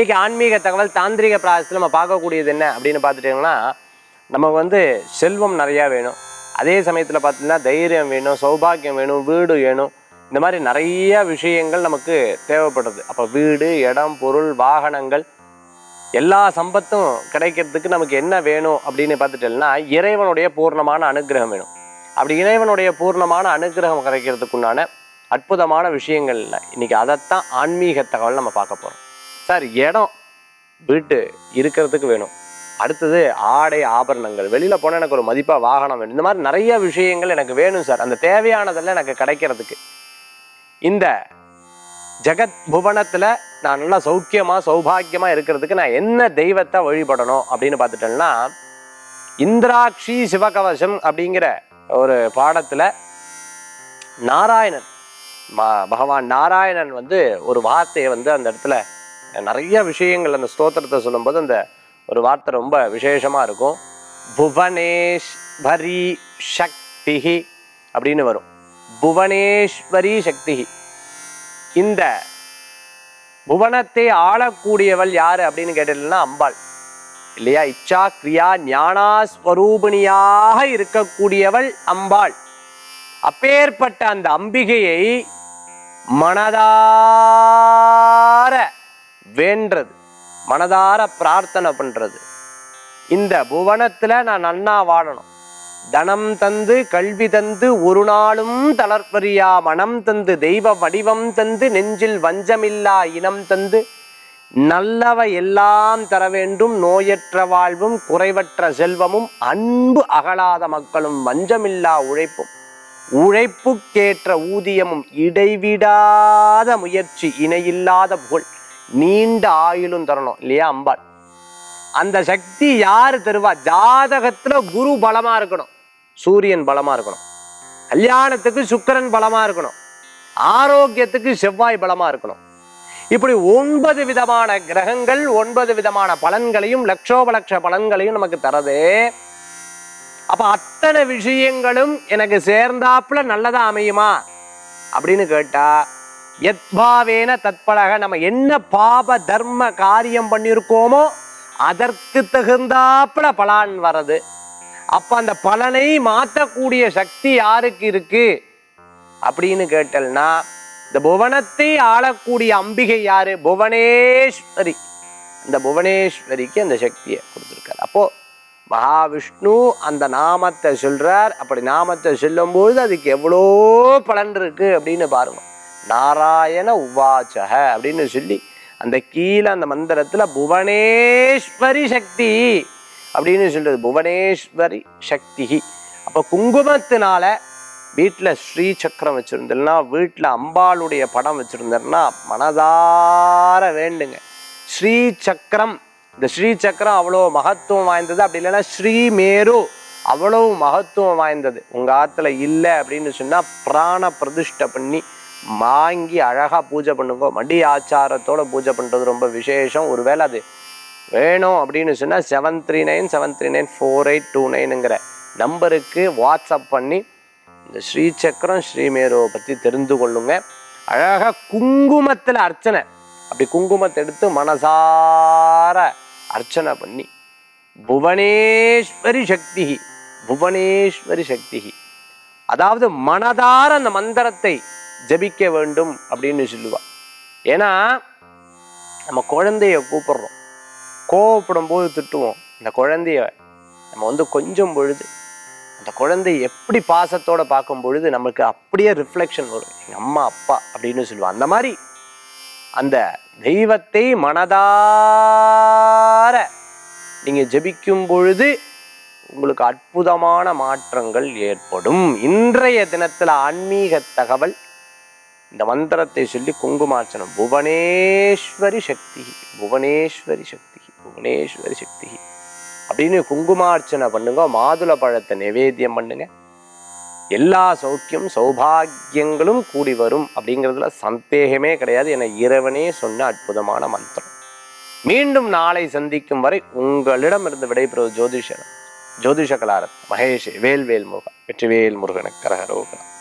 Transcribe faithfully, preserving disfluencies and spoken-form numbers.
இன்னைக்கு ஆன்மீக தகவல் தாந்திரிக பிராயசத்தில் நம்ம பார்க்கக்கூடியது என்ன அப்படின்னு பார்த்துட்டிங்கன்னா, நமக்கு வந்து செல்வம் நிறையா வேணும், அதே சமயத்தில் பார்த்தீங்கன்னா தைரியம் வேணும், சௌபாகியம் வேணும், வீடு வேணும், இந்த மாதிரி நிறைய விஷயங்கள் நமக்கு தேவைப்படுறது. அப்போ வீடு, இடம், பொருள், வாகனங்கள் எல்லா சம்பத்தும் கிடைக்கிறதுக்கு நமக்கு என்ன வேணும் அப்படின்னு பார்த்துட்டோம்னா இறைவனுடைய பூர்ணமான அனுகிரகம் வேணும். அப்படி இறைவனுடைய பூர்ணமான அனுகிரகம் கிடைக்கிறதுக்குண்டான அற்புதமான விஷயங்கள் இல்லை. இன்றைக்கி அதைத்தான் ஆன்மீக தகவல் நம்ம பார்க்க போகிறோம். சார், இடம் வீட்டு இருக்கிறதுக்கு வேணும், அடுத்தது ஆடை ஆபரணங்கள், வெளியில் போனால் எனக்கு ஒரு மதிப்பாக வாகனம் வேணும், இந்த மாதிரி நிறைய விஷயங்கள் எனக்கு வேணும் சார். அந்த தேவையானதெல்லாம் எனக்கு கிடைக்கிறதுக்கு இந்த ஜெகத் புவனத்தில் நான் நல்லா சௌக்கியமாக சௌபாகியமாக இருக்கிறதுக்கு நான் என்ன தெய்வத்தை வழிபடணும் அப்படின்னு பார்த்துட்டேன்னா, இந்திராட்சி சிவகவசம் அப்படிங்கிற ஒரு பாடத்தில் நாராயணன் பகவான் நாராயணன் வந்து ஒரு வார்த்தையை வந்து அந்த இடத்துல நிறைய விஷயங்கள் அந்த ஸ்தோத்திரத்தை சொல்லும்போது அந்த ஒரு வார்த்தை ரொம்ப விசேஷமாக இருக்கும். புவனேஸ்வரி சக்திஹி அப்படின்னு வரும். புவனேஸ்வரி சக்திஹி. இந்த புவனத்தை ஆளக்கூடியவள் யாரு அப்படின்னு கேட்டீங்கன்னா அம்பாள் இல்லையா? இச்சா கிரியா ஞானாஸ்வரூபிணியாக இருக்கக்கூடியவள் அம்பாள். அப்பேற்பட்ட அந்த அம்பிகையை மனதார வேண்டது, மனதார பிரார்த்தனை பண்றது. இந்த புவனத்துல நான் நன்னா வாழணும், தனம் தந்து கல்வி தந்து ஒரு நாளும் தளர்வரியா மனம் தந்து தெய்வ வடிவம் தந்து நெஞ்சில் வஞ்சமில்லா இனம் தந்து நல்லவை எல்லாம் தர வேண்டும், நோயற்ற வாழ்வும் குறைவற்ற செல்வமும் அன்பு அகலாத மக்களும் வஞ்சமில்லா உழைப்பும் உழைப்புக்கேற்ற ஊதியமும் இடைவிடாத முயற்சி இணையில்லாத புகழ் நீண்ட ஆயுளும் தரணும் இல்லையா அம்பாள். அந்த சக்தி யாரு தருவா? ஜாதகத்துல குரு பலமா இருக்கணும், சூரியன் பலமா இருக்கணும், கல்யாணத்துக்கு சுக்கிரன் பலமா இருக்கணும், ஆரோக்கியத்துக்கு செவ்வாய் பலமா இருக்கணும். இப்படி ஒன்பது விதமான கிரகங்கள் ஒன்பது விதமான பலன்களையும் லட்சோபலட்ச பலன்களையும் நமக்கு தரது. அப்ப அத்தனை விஷயங்களும் எனக்கு சேர்ந்தாப்புல நல்லதா அமையுமா அப்படின்னு கேட்டா, யத்பாவேன தத்பலக, நம்ம என்ன பாப தர்ம காரியம் பண்ணியிருக்கோமோ அதற்கு தகுந்தாப்புல பலன் வர்றது. அப்ப அந்த பலனை மாற்றக்கூடிய சக்தி யாருக்கு இருக்கு அப்படின்னு கேட்டல்னா, இந்த புவனத்தை ஆளக்கூடிய அம்பிகை யாரு? புவனேஸ்வரி. இந்த புவனேஸ்வரிக்கு அந்த சக்தியை கொடுத்துருக்காரு. அப்போ மகாவிஷ்ணு அந்த நாமத்தை சொல்றார். அப்படி நாமத்தை சொல்லும்போது அதுக்கு எவ்வளோ பலன் இருக்கு அப்படின்னு பாருங்க. நாராயண உவாச்சக அப்படின்னு சொல்லி அந்த கீழே அந்த மந்திரத்துல புவனேஸ்வரி சக்தி அப்படின்னு சொல்றது. புவனேஸ்வரி சக்தி. அப்போ குங்குமத்தினால வீட்டில் ஸ்ரீ சக்கரம் வச்சுருந்தேன்னா, வீட்டில் அம்பாளுடைய படம் வச்சுருந்தேன்னா மனதார வேண்டுங்க. ஸ்ரீ சக்கரம், இந்த ஸ்ரீ சக்கரம் அவ்வளோ மகத்துவம் வாய்ந்தது. அப்படி இல்லைன்னா ஸ்ரீமேரு அவ்வளவு மகத்துவம் வாய்ந்தது. உங்கள் ஆற்றுல இல்லை அப்படின்னு சொன்னால் பிராண பிரதிஷ்டை பண்ணி வாங்கி அழகாக பூஜை பண்ணுங்க. மடி ஆச்சாரத்தோடு பூஜை பண்ணுறது ரொம்ப விசேஷம். ஒருவேளை அது வேணும் அப்படின்னு சொன்னால் seven three nine seven three nine four eight two நைனுங்கிற நம்பருக்கு வாட்ஸ்அப் பண்ணி இந்த ஸ்ரீசக்கரம் ஸ்ரீமேருவை பற்றி தெரிந்து கொள்ளுங்க. அழகாக குங்குமத்தில் அர்ச்சனை, அப்படி குங்குமத்தை எடுத்து மனசார அர்ச்சனை பண்ணி புவனேஸ்வரி சக்தி புவனேஸ்வரி சக்தி, அதாவது மனதார அந்த மந்திரத்தை ஜபிக்க வேண்டும் அப்படின்னு சொல்லுவா. ஏன்னா நம்ம குழந்தைய கூப்பிடுறோம், கோவப்படும் போது திட்டுவோம். இந்த குழந்தைய நம்ம வந்து கொஞ்சம் பொழுது அந்த குழந்தை எப்படி பாசத்தோட பார்க்கும் பொழுது நமக்கு அப்படியே ரிஃப்ளெக்ஷன் வரும், எங்கள் அம்மா அப்பா அப்படின்னு சொல்லுவாள். அந்த மாதிரி அந்த தெய்வத்தை மனதார நீங்கள் ஜபிக்கும் பொழுது உங்களுக்கு அற்புதமான மாற்றங்கள் ஏற்படும். இன்றைய தினத்தில் ஆன்மீக தகவல், இந்த மந்திரத்தை சொல்லி குங்குமார்ச்சனம். புவனேஸ்வரி சக்தி புவனேஸ்வரி சக்தி புவனேஸ்வரி சக்தி அப்படின்னு குங்குமார்ச்சனை பண்ணுங்க. மாதுளை பழத்தை நிவேத்தியம் பண்ணுங்க. எல்லா சௌக்கியம் சௌபாகியங்களும் கூடி வரும் அப்படிங்கிறதுல சந்தேகமே கிடையாது. என இறைவனே சொன்ன அற்புதமான மந்திரம். மீண்டும் நாளை சந்திக்கும் வரை உங்களிடமிருந்து விடைபெறுவது ஜோதிஷர் ஜோதிஷ கலாரத் மகேஷ் வேல்வேல் முருகன். வெற்றிவேல் முருகனுக்கு கரகரோகரா.